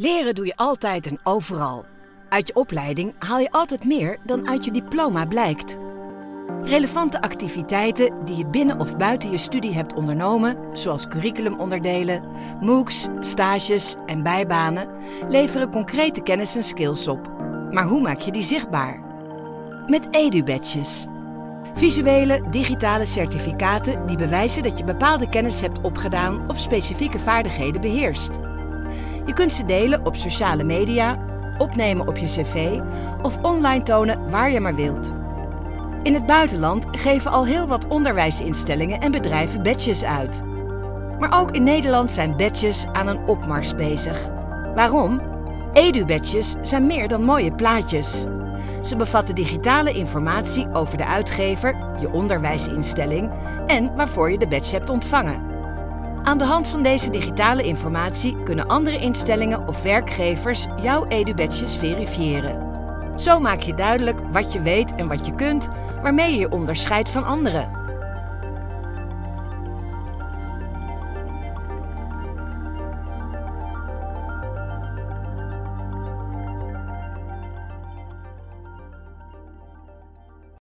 Leren doe je altijd en overal. Uit je opleiding haal je altijd meer dan uit je diploma blijkt. Relevante activiteiten die je binnen of buiten je studie hebt ondernomen, zoals curriculumonderdelen, MOOCs, stages en bijbanen, leveren concrete kennis en skills op. Maar hoe maak je die zichtbaar? Met EduBadges. Visuele, digitale certificaten die bewijzen dat je bepaalde kennis hebt opgedaan of specifieke vaardigheden beheerst. Je kunt ze delen op sociale media, opnemen op je cv of online tonen waar je maar wilt. In het buitenland geven al heel wat onderwijsinstellingen en bedrijven badges uit. Maar ook in Nederland zijn badges aan een opmars bezig. Waarom? EduBadges zijn meer dan mooie plaatjes. Ze bevatten digitale informatie over de uitgever, je onderwijsinstelling en waarvoor je de badge hebt ontvangen. Aan de hand van deze digitale informatie kunnen andere instellingen of werkgevers jouw EduBadges verifiëren. Zo maak je duidelijk wat je weet en wat je kunt, waarmee je je onderscheidt van anderen.